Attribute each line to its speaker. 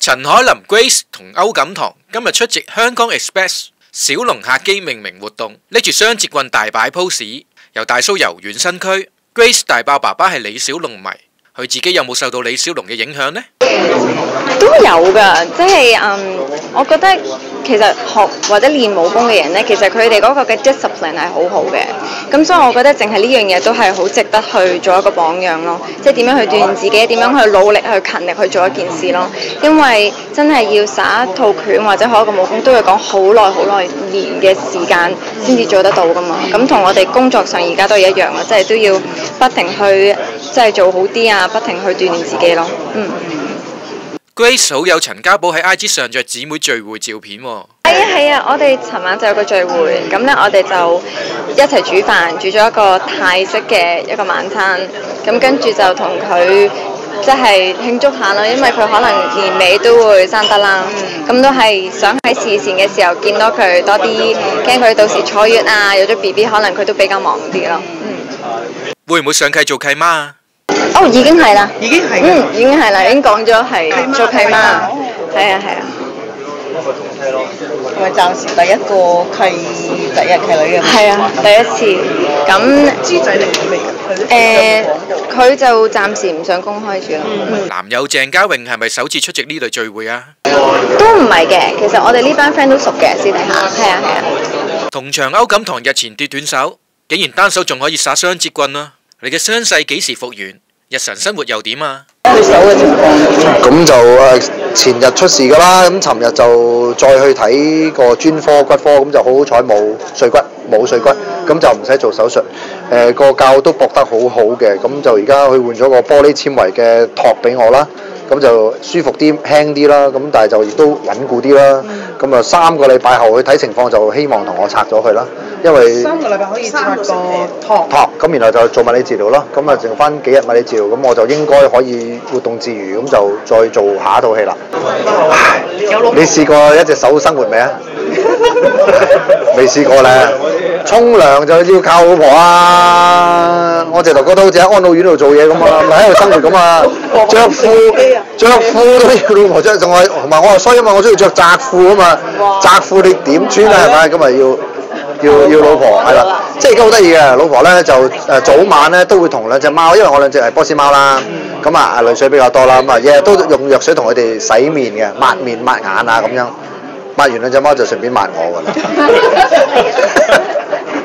Speaker 1: 陳凱琳 Grace 同歐錦棠今日出席香港 Express 小龍客機命名活動，拎住雙節棍大擺 pose， 由大叔遊園新區。Grace 大爆爸爸係李小龍迷，佢自己有冇受到李小龍嘅影響呢？
Speaker 2: 都有㗎，即係我覺得其實學或者練武功嘅人呢，其實佢哋嗰個嘅 discipline 係好好嘅，咁所以我覺得淨係呢樣嘢都係好值得去做一個榜樣咯，即係點樣去鍛鍊自己，點樣去努力去勤力去做一件事咯，因為真係要耍一套拳或者學一個武功都要講好耐年嘅時間先至做得到㗎嘛，咁同我哋工作上而家都係一樣啊，即係都要不停去即係做好啲啊，不停去鍛鍊自己咯，
Speaker 1: Grace 好友陳家寶喺 IG 上著姊妹聚會照片喎。
Speaker 2: 係啊，我哋尋晚就有個聚會，咁呢，我哋就一齊煮飯，煮咗一個泰式嘅一個晚餐，咁跟住就同佢即係慶祝下啦，因為佢可能年尾都會生得啦，咁都係想喺事前嘅時候見到佢多啲，驚佢到時坐月啊，有咗 BB 可能佢都比較忙啲咯。
Speaker 1: 會唔會上契做契媽啊？
Speaker 2: 哦，已經係啦，
Speaker 3: 已經係
Speaker 2: 啦，已經講咗係做契媽，係啊。
Speaker 3: 係咪暫時第一個第一契女嘅？
Speaker 2: 係啊，第一次。咁
Speaker 3: 豬仔嚟嘅未？
Speaker 2: 佢就暫時唔想公開住咯。
Speaker 1: 男友鄭嘉穎係咪首次出席呢類聚會啊？
Speaker 2: 都唔係嘅，其實我哋呢班 friend 都熟嘅，私底下。係啊。
Speaker 1: 同場歐錦棠日前跌斷手，竟然單手仲可以耍雙節棍啊！你嘅傷勢幾時復原？日常生活又點啊？
Speaker 3: 對手嘅情況
Speaker 4: 咁就前日出事㗎啦，咁尋日就再去睇個專科骨科，咁就好彩冇碎骨，咁就唔使做手術。個臼都駁得好好嘅，咁就而家佢換咗個玻璃纖維嘅托俾我啦，咁就舒服啲、輕啲啦，咁但係就亦都穩固啲啦。咁啊3個禮拜後去睇情況，就希望同我拆咗佢啦，因為
Speaker 3: 3個禮拜可以拆個托，
Speaker 4: 咁然後就做物理治療咯，咁啊剩翻幾日物理治療，咁我就應該可以活動自如，咁就再做下一套戲啦。你試過一隻手生活未啊？未試過咧，沖涼就要靠老婆啊！我直頭覺得好似喺安老院度做嘢咁啊，咪喺度生活咁啊，着褲都要老婆着，同埋我話衰啊嘛，我中意着窄褲啊嘛，窄褲你點穿啊係咪？咁咪要老婆係啦，即係而家好得意嘅，老婆咧就早晚咧都會同兩隻貓，因為我兩隻係波斯貓啦，咁啊淚水比較多啦，咁啊日日都用藥水同佢哋洗面嘅，抹面抹眼啊咁樣，抹完兩隻貓就順便抹我㗎啦。